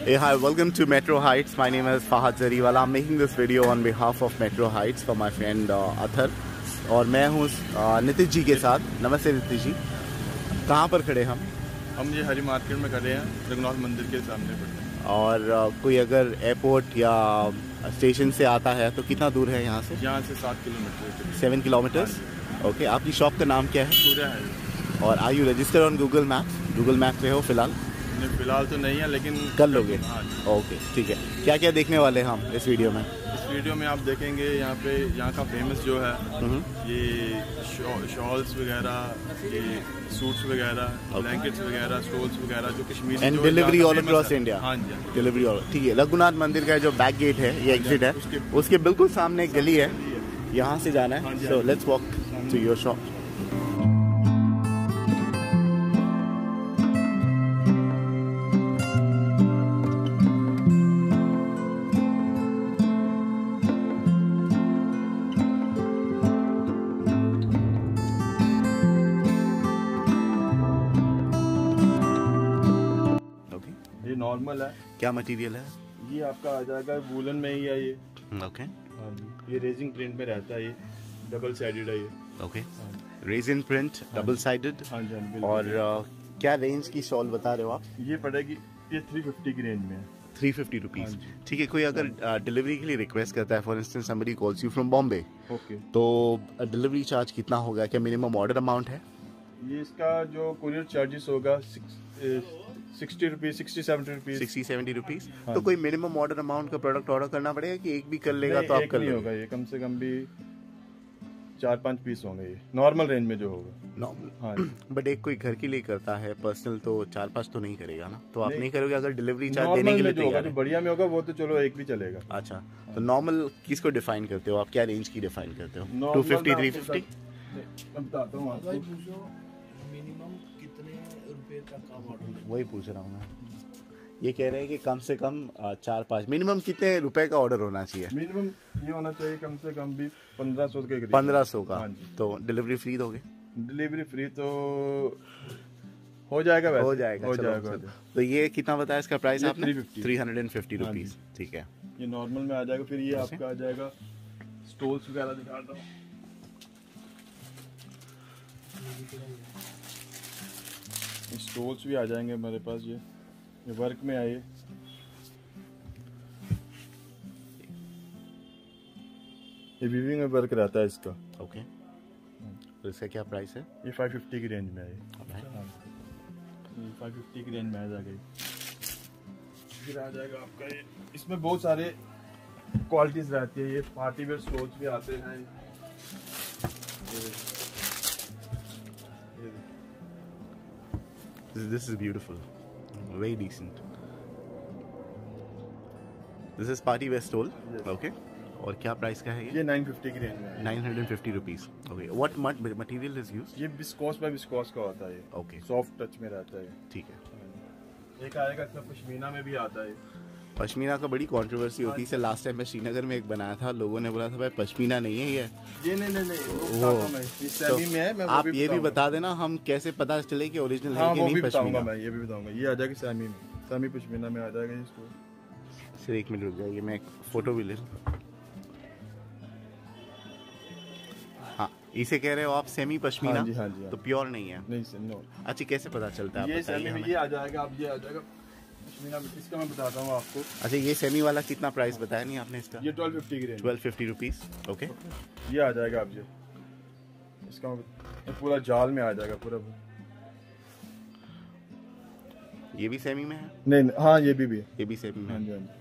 Hey, hi, welcome to Metro Heights. My name is Fahad Zariwala. I'm making this video on behalf of Metro Heights for my friend Athar. और मैं हूँ नीतीश जी के साथ। नमस्ते नीतीश जी, कहाँ पर खड़े हम? हम ये हरी मार्केट में खड़े हैं, रघुनाथ मंदिर के सामने पड़ते हैं। और कोई अगर एयरपोर्ट या स्टेशन से आता है तो कितना दूर है यहाँ से? यहाँ से 7 किलोमीटर। 7 किलोमीटर्स। ओके, आपकी शॉप का नाम क्या है? सूर्या है। और are you registered on Google Maps? Google map पे हो फिलहाल? फिलहाल तो नहीं है, लेकिन कर लोगे? हाँ। ओके, ठीक है। क्या क्या देखने वाले हैं हम इस वीडियो में? इस वीडियो में आप देखेंगे यहाँ का फेमस जो है ये शॉल्स वगैरह, ये सूट्स वगैरह, ब्लैंकेट्स वगैरह, स्टोल्स वगैरह जो Kashmir and delivery all across India. हाँ जी, डिलीवरी ऑल। ठीक है। रघुनाथ मंदिर का जो बैक गेट है, ये एग्जिट है, उसके बिल्कुल सामने एक गली है, यहाँ से जाना है। So let's walk to your shop. ये नॉर्मल है। क्या मटेरियल है? ये आपका आ जाएगा वूलन में ही है ये। ओके। हाँ जी, ये रेजिंग प्रिंट में रहता है, ये डबल साइडेड है ये। Okay, resin print, double sided. हाँ जी, बिल्कुल। और क्या रेंज की शॉल बता रहे हो आप? ये पड़ेगी, ये 350 की रेंज में है। 350 रुपीज। ठीक है। कोई अगर डिलीवरी के लिए रिक्वेस्ट करता है, for instance somebody calls you from Bombay, okay, तो डिलीवरी चार्ज कितना होगा? क्या मिनिमम ऑर्डर अमाउंट है? ये इसका जो कुरियर चार्जेस होगा 60 रुपीज, 60-70 रुपीज। 60-70 रुपीज। हाँ। तो कोई मिनिमम ऑर्डर अमाउंट का प्रोडक्ट ऑर्डर करना पड़ेगा कि एक भी कर लेगा तो आप कर नहीं होगा, ये कम से कम भी 4-5 पीस होंगे, ये नॉर्मल रेंज में जो होगा नॉर्मल। हाँ। बट एक कोई घर के लिए करता है पर्सनल, तो 4-5 तो नहीं करेगा ना, तो आप नहीं करोगे अगर डिलीवरी चार्ज देने के लिए जो होगा, तैयार जो है? बढ़िया में होगा वो तो चलो एक भी चलेगा। अच्छा, तो नॉर्मल किसको डिफाइन करते हो आप? क्या रेंज की डिफाइन करते हो? 250, 350? मैं बताता हूँ आपको। मिनिमम कितने रुपए तक आप ऑर्डर? वही पूछ रहा हूँ मैं। ये कह रहे हैं कि कम से कम 4-5, मिनिमम कितने रुपए का ऑर्डर होना चाहिए? मिनिमम ये होना चाहिए कम से कम भी 1500 के करीब। 1500 का। हाँ जी। तो डिलीवरी फ्री दोगे? डिलीवरी फ्री तो हो जाएगा, वैसे हो जाएगा। चलो। तो ये कितना बताया इसका प्राइस आपने? 350 रुपीज। ठीक है। ये नॉर्मल में आ जाएगा। फिर ये आपका आ जाएगा स्टोल्स वगैरह दिखाता हूँ। स्टोल्स भी आ जाएंगे हमारे पास। ये वर्क में आए, ये वीविंग में वर्क रहता है इसका। ओके। तो इसका क्या प्राइस है? ये 550 की रेंज में आए। Okay. 550 की रेंज में आ जाएगा। फिर आ जाएगा आपका ये, इसमें बहुत सारे क्वालिटीज रहती है। ये पार्टी वेयर स्टोल्स भी आते हैं। This is beautiful, very decent. This is party wear stole. Yes. Okay. और क्या प्राइस का है ये? 950 की रेंज में है। 950 rupees. Okay. What material is used? ये विस्कोस बाय विस्कोस का होता है ये। ओके। सॉफ्ट टच में रहता है। ठीक है। एक आएगा इसमें पश्मीना में भी आता है। पश्मीना का बड़ी कंट्रोवर्सी होती है। लास्ट टाइम मैं श्रीनगर में एक बनाया था, लोगों ने बोला था भाई पश्मीना नहीं है ये नहीं वो ये सेमी में है। मैं आप ये भी बता देना, हम कैसे पता चले कि ओरिजिनल है कि नहीं पश्मीना? मैं ये भी बताऊंगा। ये आ जाएगी सेमी में, सेमी पश्मीना में आ जाएगा इसको। सिर्फ एक मिनट रुक जाइए, मैं एक फोटो भी ले लूं। हाँ, इसे कह रहे हो आप सेमी पश्मीना? हाँ जी। तो प्योर नहीं है? नहीं सर, नो। अच्छा, कैसे पता चलता है? ये सेमी में ये आ जाएगा। अब ये आ जाएगा पश्मीना में, इसका मैं बताता हूँ आपको। अच्छा, ये सेमी वाला कितना प्राइस बताया नहीं आपने इसका? ये 1250 की रेंज। 1250 रुपीज। ओके। ये आ जाएगा अब ये इसका पूरा जाल में आ जाएगा पूरा। ये भी सेमी में है? नहीं, हाँ ये भी है। ये भी सेमी में हाँ है। जी, हाँ जी।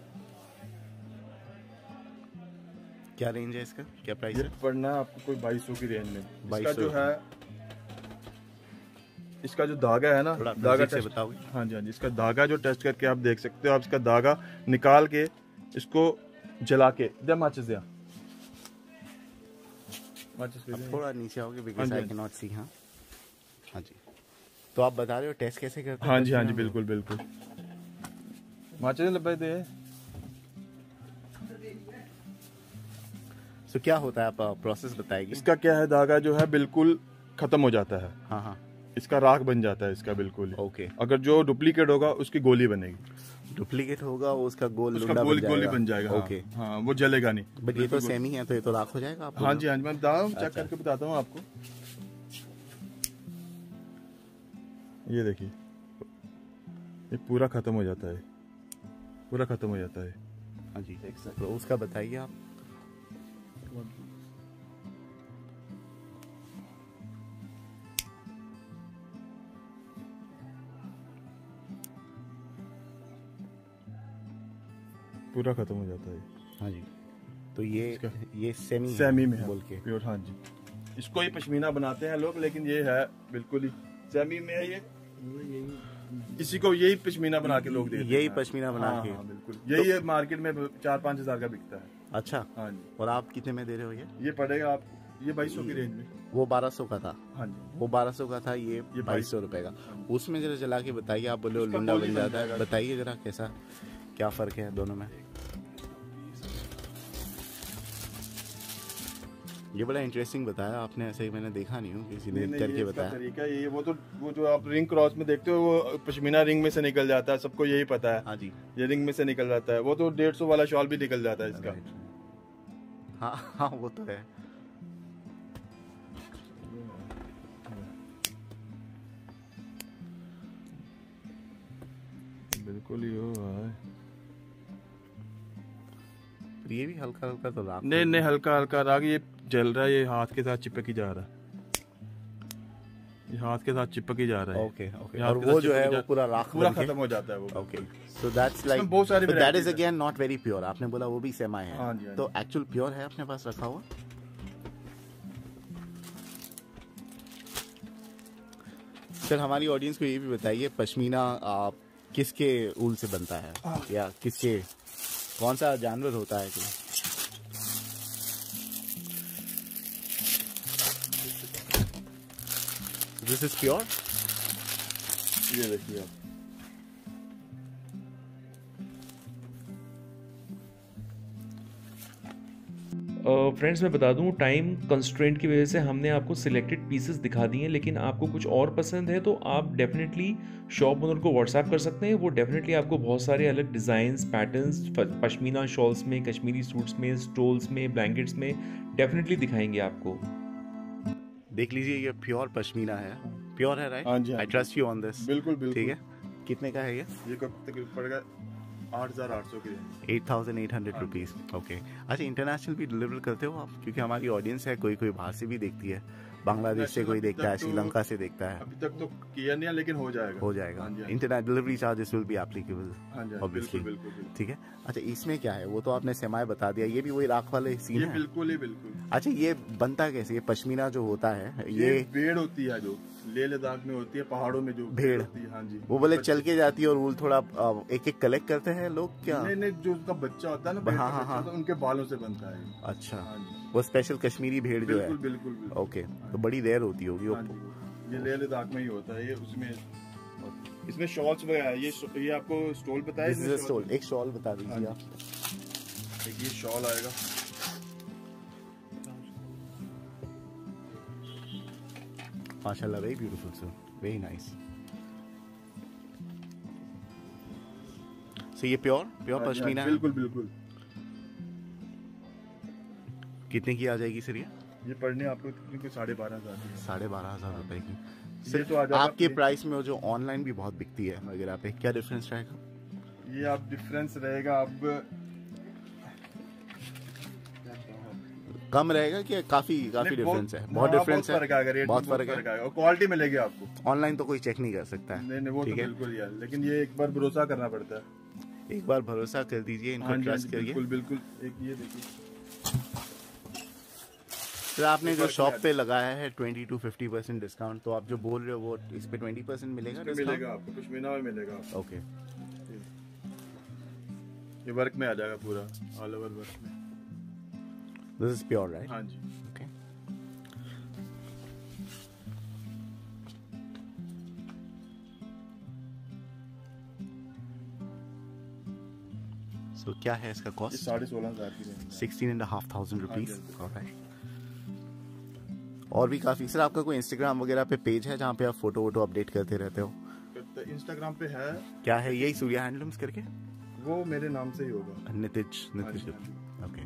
क्या रेंज है इसका? क्या प्राइस ये है? पड़ना है आपको कोई 2200 की रेंज में। 2200 इसका जो है, इसका जो धागा है ना, धागा से बताओगे? हाँ जी, इसका धागा जो टेस्ट करके आप देख सकते हो। आप इसका धागा निकाल के इसको जला के दे माचिस थोड़ा नीचे आओगे because I can not see. हाँ जी। तो आप बता रहे हो टेस्ट कैसे करते हैं? हाँ जी, बिल्कुल। माचिस लगा दे। तो क्या होता है, आप प्रोसेस बताएगी? इसका क्या है, धागा जो है बिल्कुल खत्म हो जाता है। हाँ। इसका राख बन जाता है इसका बिल्कुल। ओके। अगर जो डुप्लीकेट होगा उसकी गोली बनेगी। डुप्लीकेट होगा वो उसका गोल उसका लुंडा गोल ही बन जाएगा। ओके हाँ वो जलेगा नहीं। बट ये तो सेमी है तो ये तो राख हो जाएगा आपको। हाँ जी हाँ जी, मैं बता रहा हूँ, चेक करके बताता हूँ आपको। ये देखिए ये पूरा खत्म हो जाता है, पूरा खत्म हो जाता है। हाँ जी तो उसका बताइए आप। पूरा खत्म हो जाता है। हाँ जी तो ये सेमी में बोल के प्योर। हाँ जी इसको ही पश्मीना बनाते हैं लोग, लेकिन ये है बिल्कुल ही सेमी में है। ये इसी को यही पश्मीना बना के लोग देते हैं। यही पश्मीना बना के। हाँ, बिल्कुल यही है, मार्केट में 4-5 हजार का बिकता है। अच्छा हाँ जी। और आप कितने में दे रहे हो ये पड़ेगा आप ये 2200 की रेंज में। वो 1200 का था। हाँ जी वो 1200 का था, ये 2200 रुपए का। उसमें जरा जला के बताइए, आप बोले लुंडा बन जाता है, बताइए जरा कैसा क्या फर्क है दोनों में। ये बड़ा इंटरेस्टिंग बताया आपने, ऐसे ही मैंने देखा नहीं हूँ किसी ने करके बताया। तरीका ये वो जो आप रिंग क्रॉस में देखते हो वो पश्मीना रिंग में से निकल जाता है, सबको यही पता है। हाँ जी ये रिंग में से निकल जाता है, वो तो 150 वाला शॉल भी निकल जाता है इसका। हाँ हाँ वो तो है। बिल्कुल ही हो रहा है। ये भी हल्का हल्का तो राख नहीं हल्का हल्का राग ये जल रहा है, ये हाथ के साथ चिपक ही जा रहा है। ये हाथ के साथ चिपक ही जा रहा है। Okay okay. और वो जो है वो पूरा राख पूरा खत्म हो जाता है वो। ओके सो दैट्स लाइक बहुत सारी that is again not very pure. आपने बोला वो भी सेमी है। हाँ जी, तो एक्चुअल प्योर है अपने पास रखा हुआ। सर हमारी ऑडियंस को ये भी बताइए पश्मीना किसके ऊल से बनता है या किसके कौन सा जानवर होता है? This is pure. ये देखिए आप फ्रेंड्स मैं बता दूं टाइम कंस्ट्रेंट की वजह से हमने आपको सिलेक्टेड पीसेस दिखा दिए, लेकिन आपको कुछ और पसंद है तो आप डेफिनेटली शॉप ओनर को व्हाट्सएप कर सकते हैं। वो डेफिनेटली आपको बहुत सारे अलग डिज़ाइंस पैटर्न्स पश्मीना शॉल्स में, कश्मीरी सूट्स में, स्टोल्स में, ब्लैंकेट्स में डेफिनेटली दिखाएंगे आपको। देख लीजिए ये प्योर पश्मीना है, प्योर है राइट? हाँ जी, I trust you on this. बिल्कुल बिल्कुल। ठीक है कितने का है ये? कब तक पड़ेगा? 8,800 की रेंज। 8,800 रुपीज। ओके अच्छा इंटरनेशनल भी डिलीवर करते हो आप? क्योंकि हमारी ऑडियंस है कोई कोई बाहर से भी देखती है, बांग्लादेश से कोई देखता है, श्रीलंका से देखता है। अभी तक तो किया नहीं है लेकिन हो जाएगा। हो जाएगा। Internet delivery charges will be applicable obviously. बिल्कुल। ठीक है अच्छा इसमें क्या है? वो तो आपने सेमाई बता दिया, ये भी वही राख वाले सीन है? बिल्कुल ही बिल्कुल। अच्छा ये बनता कैसे? ये पश्मीना जो होता है ये भेड़ होती है जो लेह लद्दाख में होती है, पहाड़ों में जो भेड़ होती है। हाँ जी वो बोले चल के जाती है और ऊल थोड़ा एक एक कलेक्ट करते हैं लोग क्या? नहीं जो उसका बच्चा होता है ना, भेड़ का बच्चा तो उनके बालों से बनता है। अच्छा हाँ जी वो स्पेशल कश्मीरी भेड़ जो है? बिल्कुल। ओके तो बड़ी रेयर होती होगी वो। ये लेह लद्दाख में ही होता है। ये उसमें इसमें शॉल्स वगैरह ये आपको स्टॉल बताया। This is a stole. एक शॉल बता दीजिए आप। ये शॉल आएगा माशाल्लाह very beautiful sir, very nice. So ये प्योर पश्मीना है? बिल्कुल। कितने की आ जाएगी सर ये पढ़ने आपको 12,500 की। 12,500 रुपए की। ये तो आ जाएगा आपके प्राइस में जो ऑनलाइन भी बहुत बिकती है वगैरह पे क्या डिफरेंस रहेगा? ये आप डिफरेंस रहेगा अब कम रहेगा कि काफी डिफरेंस है? बहुत डिफरेंस है, बहुत फर्क है। और क्वालिटी मिलेगी आपको। ऑनलाइन तो कोई चेक नहीं कर सकता है। नहीं वो तो बिल्कुल यार, लेकिन ये एक बार भरोसा करना पड़ता है। एक बार भरोसा कर दीजिए, इनको ट्रस्ट करिए। बिल्कुल। एक ये देखिए सर आपने जो शॉप पे लगाया है 20 to 50% डिस्काउंट, तो आप जो बोल रहे हो वो इस पे 20% मिलेगा? मिलेगा आपको, पश्मीना में मिलेगा। ओके ये वर्क में आ जाएगा पूरा, ऑल ओवर वर्क में। This is pure right? हाँ जी ओके सो क्या है इसका कॉस्ट? 16,500 की रेंज। 16,500 रुपीज। और भी काफी। सर आपका कोई इंस्टाग्राम वगैरह पे पेज है जहाँ पे आप फोटो वोटो अपडेट करते रहते हो? इंस्टाग्राम पे है। क्या है यही सूर्या हैंडलूम्स करके? वो मेरे नाम से ही होगा, नितिज। ओके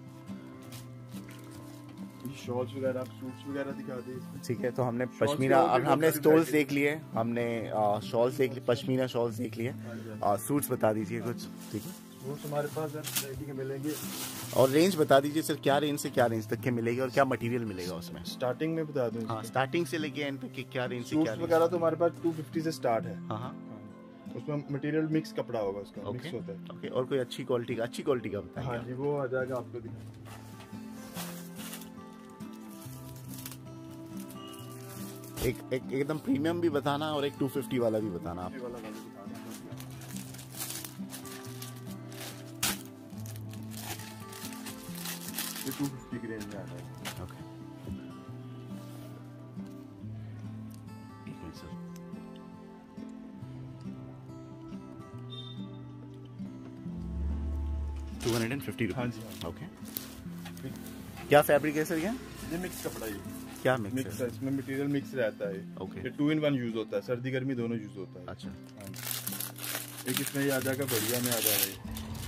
शॉर्ट्स वगैरह सूट्स वगैरह दिखा दी। ठीक है, तो हमने पश्मीना, अब हमने स्टोल्स देख लिए, हमने शॉल्स देख लिए, पश्मीना शॉल्स देख लिए, सूट्स बता दीजिए कुछ। ठीक है, सूट्स हमारे पास वैरायटी के मिलेंगे। और रेंज बता दीजिए सर, क्या रेंज से क्या रेंज तक के मिलेगी और क्या मटेरियल मिलेगा उसमें? स्टार्टिंग में बता दूं? हाँ, स्टार्टिंग से लेके एंड तक क्या रेंज से क्या सूट्स वगैरह तो हमारे पास 250 से स्टार्ट है। हाँ, उसमें मटेरियल मिक्स कपड़ा होगा, उसका मिक्स होता है। ओके, और कोई अच्छी क्वालिटी का बताइए। हाँ जी, वो आ जाएगा आपको दिखाएं। एक एकदम प्रीमियम भी बताना और एक 250 वाला भी बताना आप। ये 250 की रेंज में आता है। ओके, एक मिनट सर। ₹250। हाँ जी। ओके, क्या फैब्रिक है सर ये? मिक्स कपड़ा ही। क्या मिक्स है, इसमें मटेरियल मिक्स रहता है। ओके, ये 2 in 1 यूज होता है, सर्दी गर्मी दोनों यूज होता है। अच्छा। एक इसमें ये आ जाएगा, बढ़िया में आ जाएगा।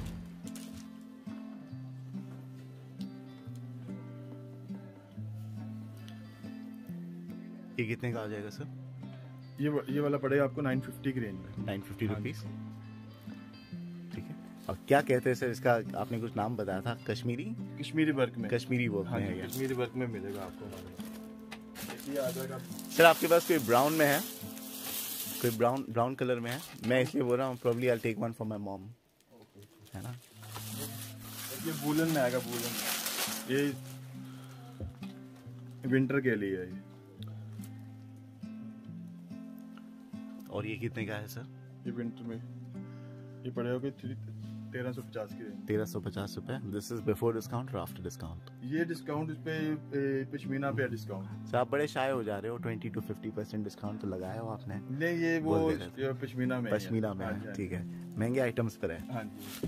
ये कितने का आ जाएगा सर? ये वाला पड़ेगा आपको 950 की रेंज में। 950 रुपीज। ठीक है, और क्या कहते हैं सर इसका? आपने कुछ नाम बताया था, कश्मीरी वर्क में। कश्मीरी वर्क हाँ में जी, है। कश्मीरी वर्क में मिलेगा आपको हमारे पास। ये आ जाएगा सर आपके पास कोई ब्राउन में है? कोई ब्राउन कलर में है? मैं इसलिए बोल रहा हूँ, probably I take one for my mom, है ना? ये वूलन में आएगा, वूलन। ये विंटर के लिए है ये। और ये कितने का है सर? ये विंटर में ये पड़ेगा 1350 की रेंज। 1350 रुपए। दिस इज बिफोर डिस्काउंट और आफ्टर डिस्काउंट? ये डिस्काउंट इस पे पश्मीना पे डिस्काउंट। सर आप बड़े शाय हो जा रहे हो, 20 to 50% डिस्काउंट तो लगाया हो आपने। नहीं, ये वो पश्मीना में है। ठीक है, महंगे आइटम्स पर है। हाँ जी।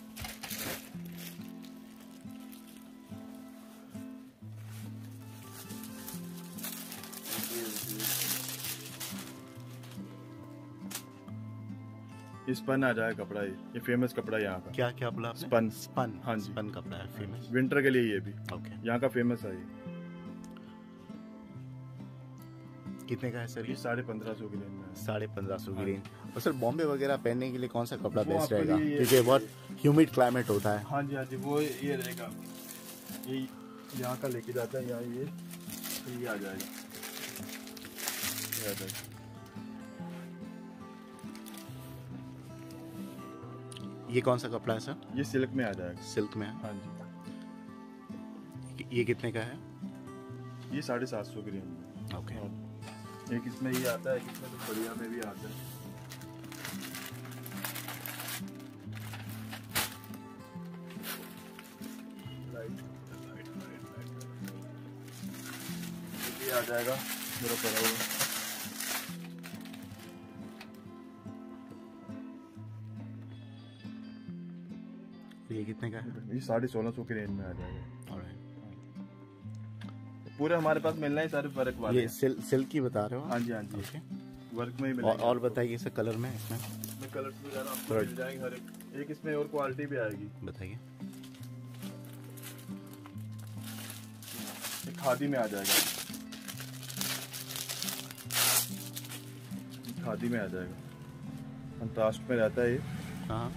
ये स्पन आ जाएगा कपड़ा, ये फेमस कपड़ा यहाँ का। क्या बोला आपने? स्पन। हाँ जी, स्पन कपड़ा है फेमस विंटर के लिए। ये भी ओके, यहाँ का फेमस है। ये कितने का है सर? ये 1550 की रेंज में है। 1550 की रेंज। और सर बॉम्बे वगैरह पहनने के लिए कौन सा कपड़ा बेस्ट आपके रहेगा? लिए क्योंकि बहुत ह्यूमिड क्लाइमेट होता है। हाँ जी, वो ये रहेगा। ये यहाँ का लेके जाता है, यहाँ ये आ जाएगा, ये आ जाएगा। ये कौन सा कपड़ा है सर? ये सिल्क में आ जाएगा। सिल्क में है। हाँ जी। ये कितने का है? ये 750 की रेंज में। ओके, एक इसमें ये आता है, इसमें तो बढ़िया में भी आता है। ये आ जाएगा मेरा पड़ा हुआ। ये कितने का है? ये 1650 की रेंज में आ जाएगा। ऑलराइट, पूरे हमारे पास मिलना है सारे वर्क वाले। ये सिल्क की बता रहे हो? हाँ जी, हाँ जी। ओके, वर्क में ही मिलेगा। और बताइए सर, कलर में इसमें कलर्स वगैरह आपको मिल जाएंगे हर एक इसमें, और क्वालिटी भी आएगी। बताइए। खादी में आ जाएगा, खादी में आ जाएगा, कंट्रास्ट में रहता है ये। हाँ,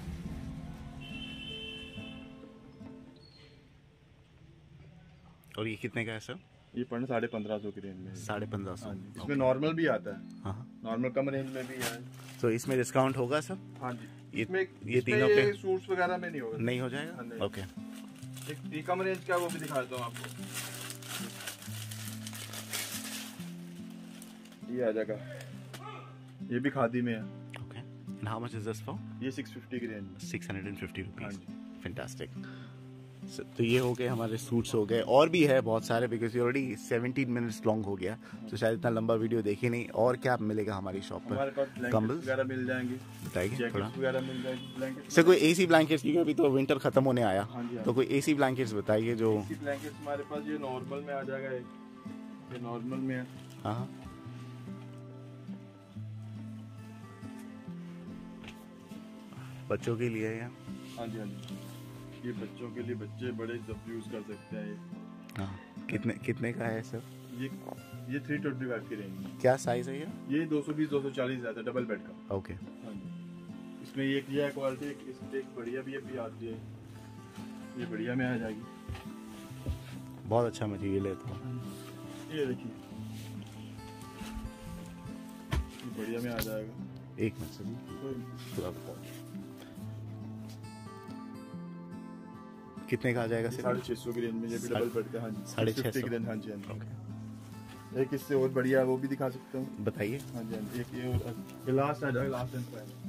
और ये कितने का है सर? ये पड़ना 1550 की रेंज में। 1550। इसमें नॉर्मल भी आता है। हाँ, नॉर्मल कम रेंज में भी है। तो इसमें डिस्काउंट होगा सर? हाँ जी। ये इसमें तीनों पे सूट्स वगैरह में नहीं होगा। नहीं हो जाएगा? नहीं। ओके, एक कम रेंज का वो भी दिखाता हूँ आपको। ये आ जाएगा, ये भी खादी में है। Okay, and how much is this for? ये 650 की रेंज में। 650 हाँ रुपीज। जी। फैंटास्टिक। तो ये हो गए हमारे सूट्स हो गए, और भी है बहुत सारे, बिकॉज ये ऑलरेडी 17 मिनट्स लॉन्ग हो गया, तो शायद इतना लंबा वीडियो देखी नहीं। और क्या मिलेगा हमारी शॉप हमारे पास पर? ब्लैंकेट्स कंबल्स वगैरह मिल जाएंगे, बताइए थोड़ा। जैकेट्स वगैरह मिल जाएंगे, ब्लैंकेट्स। सर कोई एसी ब्लैंकेट्स, क्योंकि अभी तो विंटर खत्म होने आया, हाँ जी, हाँ तो कोई एसी ब्लैंकेट्स बताइए जो। एसी ब्लैंकेट्स हमारे पास ये नॉर्मल में आ जाएगा। ये नॉर्मल में है। हाँ, बच्चों के लिए है। हाँ जी हाँ जी, ये बच्चों के लिए, बच्चे बड़े सब यूज़ कर सकते हैं ये। हाँ, कितने का है सर? ये 325 की रेंज है। क्या साइज है ये 220-240 आता है, डबल बेड का। ओके। हाँ जी, इसमें एक ये है क्वालिटी, एक बढ़िया भी आती है, ये बढ़िया में आ जाएगी। बहुत अच्छा मटेरियल है तो। ये देखिए, ये बढ़िया में आ जाएगा। एक मिनट सर, कितने का आ जाएगा सर? 650 की रेंज में, ये भी डबल बेड का। हाँ जी, 650 की रेंज। हाँ जी हाँ जी। ओके, एक इससे और बढ़िया वो भी दिखा सकता हूँ। बताइए। हाँ जी हाँ जी, एक ये और, ये लास्ट आ जाएगा, last and final.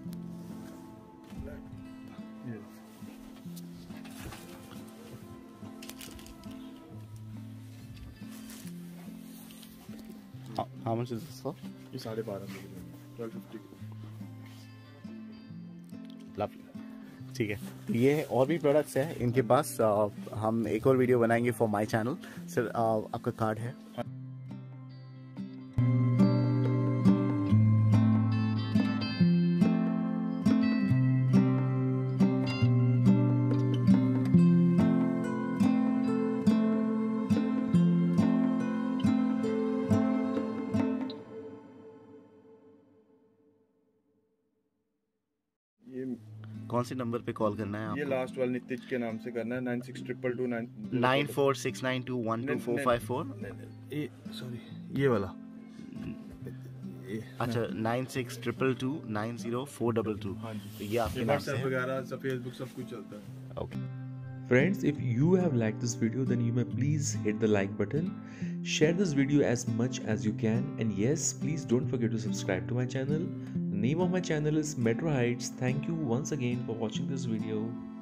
How much is this for? ये 12.5 1250 की। ठीक है, तो ये और भी प्रोडक्ट्स है इनके पास। हम एक और वीडियो बनाएंगे फॉर माय चैनल। सर आपका कार्ड है? कौन से नंबर पे कॉल करना है आपको? ये लास्ट वाला नितिज के नाम से करना है, 962229 9469212454। सॉरी, ये वाला। अच्छा, 9622290422। हाँ जी, तो ये आपके नाम से व्हाट्सएप है? वगैरह सब, फेसबुक सब कुछ चलता है। Okay. Friends, if you have liked this video, then you may please hit the like button, share this video as much as you can, and yes, please don't forget to subscribe to my channel. The name of my channel is Metro Heights. Thank you once again for watching this video.